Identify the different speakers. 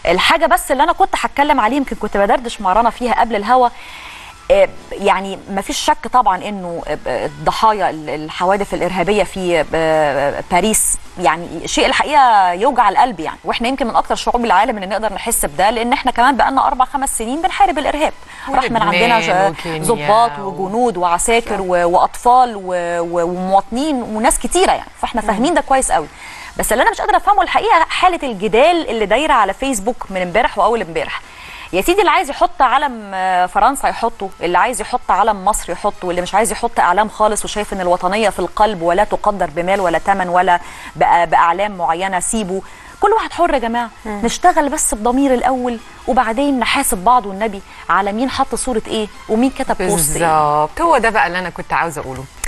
Speaker 1: الحاجه بس اللي انا كنت هتكلم عليه، يمكن كنت بدردش مع رنا فيها قبل الهوا، يعني ما فيش شك طبعا انه ضحايا الحوادث الارهابيه في باريس يعني شيء الحقيقه يوجع القلب يعني، واحنا يمكن من اكثر شعوب العالم اللي نقدر نحس بده، لان احنا كمان بقالنا 4-5 سنين بنحارب الارهاب، راح من عندنا ضباط وجنود وعساكر واطفال ومواطنين وناس كتيره يعني، فاحنا فاهمين ده كويس قوي. بس اللي انا مش قادره افهمه الحقيقه حاله الجدال اللي دايره على فيسبوك من امبارح واول امبارح. يا سيدي اللي عايز يحط علم فرنسا يحطه، اللي عايز يحط علم مصر يحطه، واللي مش عايز يحط اعلام خالص وشايف ان الوطنيه في القلب ولا تقدر بمال ولا ثمن ولا باعلام معينه، سيبه. كل واحد حر يا جماعه، نشتغل بس بضمير الاول وبعدين نحاسب بعض والنبي على مين حط صوره ايه ومين كتب بوست ايه.
Speaker 2: بالظبط، هو ده بقى اللي انا كنت عاوزه اقوله.